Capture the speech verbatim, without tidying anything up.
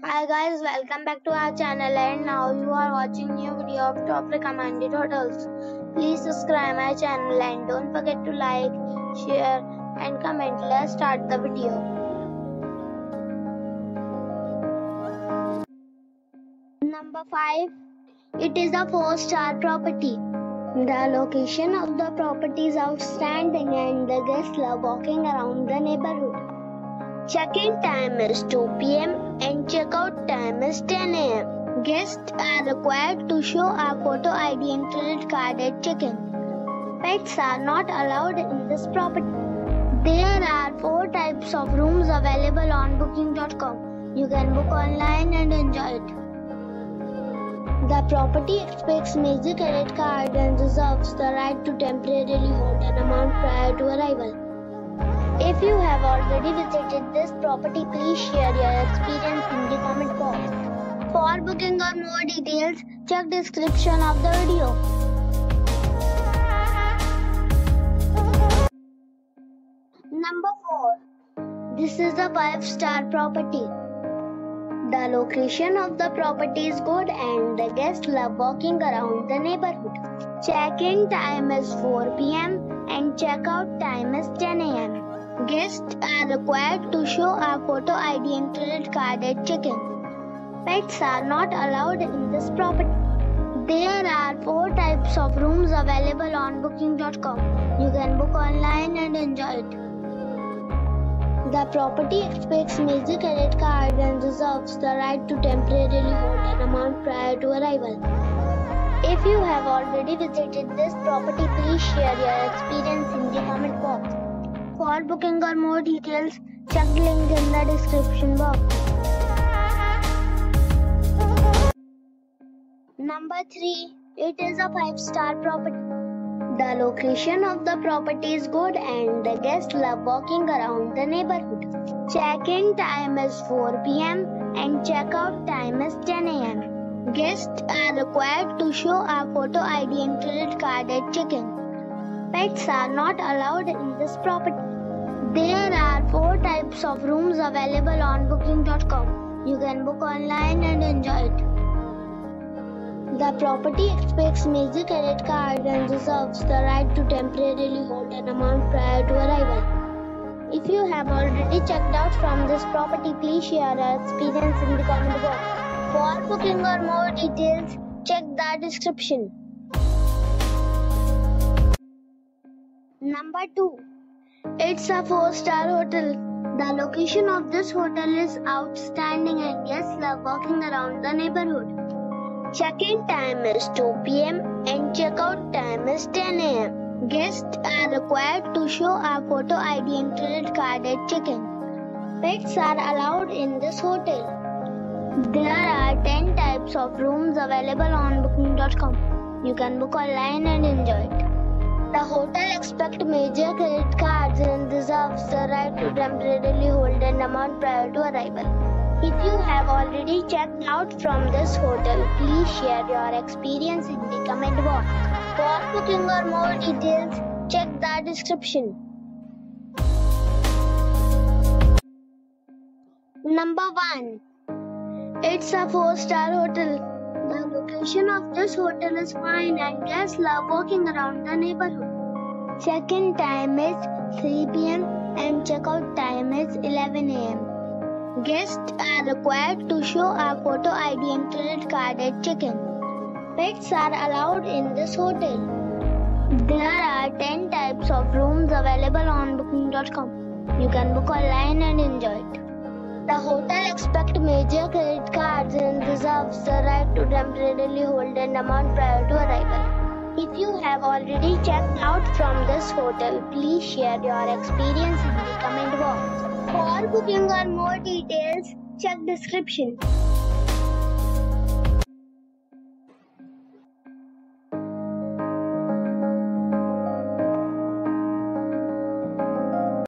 Hi guys, welcome back to our channel, and now you are watching new video of top recommended hotels. Please subscribe my channel and don't forget to like, share and comment. Let's start the video. Number five. It is a four star property. The location of the property is outstanding and the guests love walking around the neighborhood. Check-in time is two p m and check-out time is ten a m Guests are required to show a photo I D and credit card at check-in. Pets are not allowed in this property. There are four types of rooms available on booking dot com. You can book online and enjoy it. The property expects major credit card and reserves the right to temporarily hold an amount prior to arrival. If you have already visited this property, please share your experience in the comment box. For booking or more details, check description of the video. Number four. This is a five star property. The location of the property is good and the guests love walking around the neighborhood. Check-in time is four p m and check-out time is ten a m Guests are required to show a photo I D and credit card at check-in. Pets are not allowed in this property. There are four types of rooms available on booking dot com. You can book online and enjoy it. The property expects major credit card and reserves the right to temporarily hold an amount prior to arrival. If you have already visited this property, please share your experience in the comment box. For booking or more details, check the link in the description box. Number three. It is a five star property. The location of the property is good and the guests love walking around the neighborhood. Check-in time is four p m and check-out time is ten a m Guests are required to show a photo I D and credit card at check-in. Pets are not allowed in this property. There are four types of rooms available on booking dot com. You can book online and enjoy it. The property expects major credit card and reserves the right to temporarily hold an amount prior to arrival. If you have already checked out from this property, please share your experience in the comment box. For booking or more details, check the description. Number two. It's a four star hotel. The location of this hotel is outstanding and guests love walking around the neighborhood. Check-in time is two p m and check-out time is ten a m Guests are required to show a photo I D and credit card at check-in. Pets are allowed in this hotel. There are ten types of rooms available on booking dot com. You can book online and enjoy it. The hotel expects major credit cards and reserves the right to temporarily hold an amount prior to arrival. If you have already checked out from this hotel, please share your experience in the comment box. For booking or more details, check the description. Number one. It's a four star hotel. The location of this hotel is fine and guests love walking around the neighborhood. Check-in time is three p m and check-out time is eleven a m Guests are required to show a photo I D and credit card at check-in. Pets are allowed in this hotel. There are ten types of rooms available on booking dot com. You can book online and enjoy it. The hotel expects major credit cards and reserves the right to temporarily hold an amount prior to arrival. If you have already checked out from this hotel, please share your experience in the comment box. For booking or more details, check description.